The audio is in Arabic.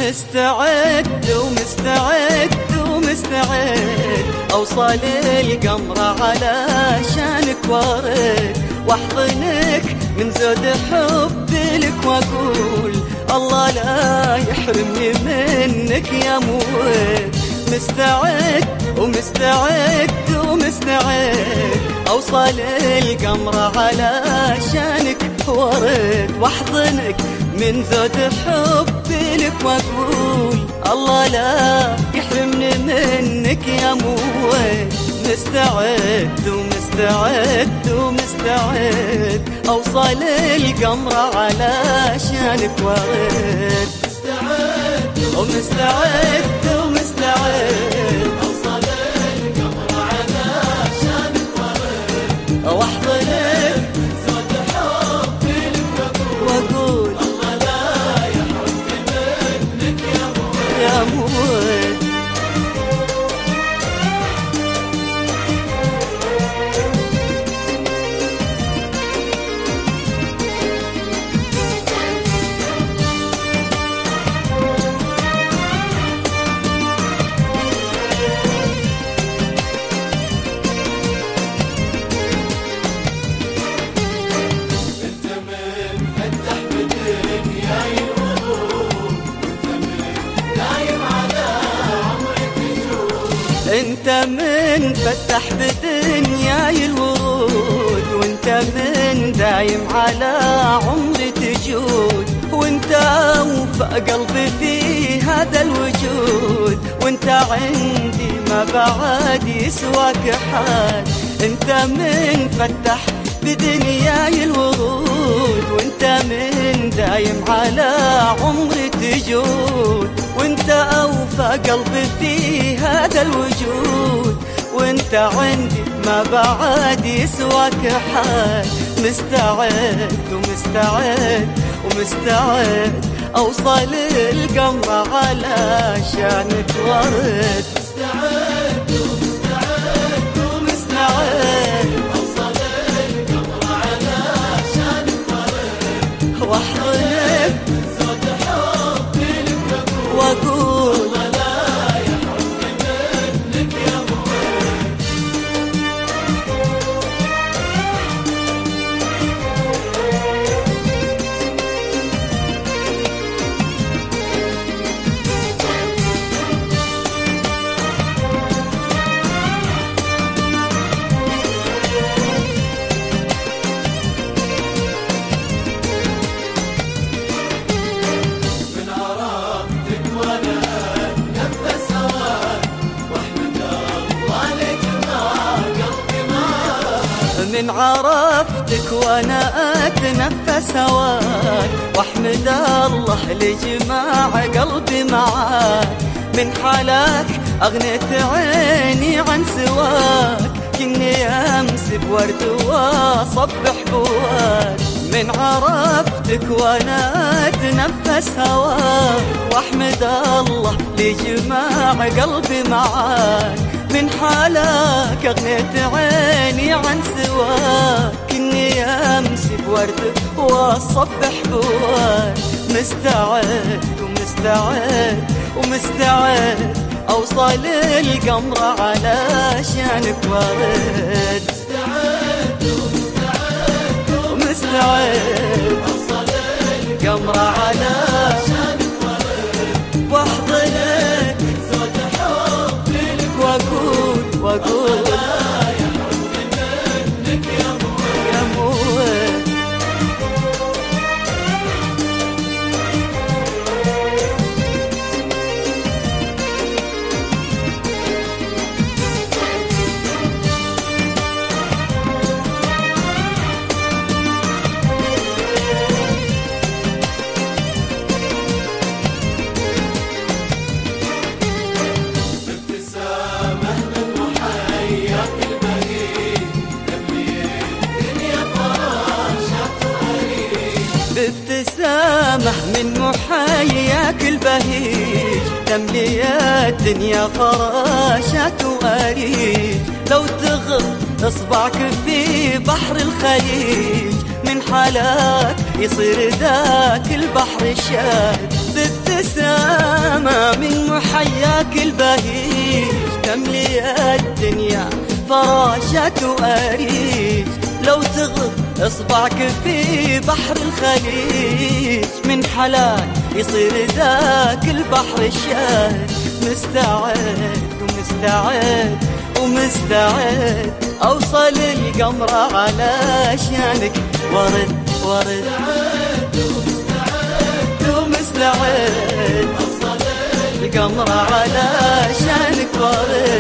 مستعد ومستعد ومستعد أوصل القمرة علشانك وارد واحضنك من زود حبي لك واقول الله لا يحرمني منك يا موت. مستعد ومستعد ومستعد أوصل القمرة علشانك وارد واحضنك من زود حبي لك واقول الله لا يحرمني منك يا موت. مستعد ومستعد ومستعد أوصل القمرة علشانك وارد ومستعد ومستعد أوصل القمرة علشانك وارد واحضنك زود حبي لك واقول الله لا يحرمني منك يا موت. انت من فتح بدنياي الورود وانت من دايم على عمري تجود وانت اوفى قلبي في هذا الوجود وانت عندي ما بعد يسواك حال. انت من فتح بدنياي الورود وانت من دايم على عمري تجود وانت اوفى قلبي في هذا الوجود وانت عندي ما بعد يسواك حال. مستعد ومستعد ومستعد اوصل القمرة علشانك وارد مستعد ومستعد ومستعد أوصل القمرة علشانك وارد واحضنك زود حبي لك واقول الله لا يحرمني منك يا موت. من عرفتك وانا اتنفس هواك واحمد الله لجمال قلبي معاك. من عرفتك وانا اتنفس هواك واحمد الله لجماع قلبي معاك. من حالك اغنيت عيني عن سواك كني امس بورد واصبح بواك. من عرفتك وانا اتنفس هواك واحمد الله لجماع قلبي معاك. من حالك اغنيت عيني عن سواك كني امس بورد واصبح بواك. مستعد ومستعد ومستعد اوصل القمرة علشانك وارد مستعد ومستعد ومستعد أوصل القمرة علشانك وارد واحضنك زود حبي لك واقول لا يحرمني منك يا موت. يا موت. ابتسامة من محياك البهيج تملي الدنيا فراشات وأريج. بابتسامة من محياك البهيج تملي الدنيا فراشات وأريج. لو تغط اصبعك في بحر الخليج من حالك يصير ذاك البحر الشاد. ابتسامة من محياك البهيج تملي الدنيا فراشات وأريج. لو تغض اصبعك في بحر الخليج من حلاك يصير ذاك البحر الشاهد. مستعد ومستعد ومستعد اوصل القمرة علشانك ورد ورد. ومستعد اوصل القمرة علشانك ورد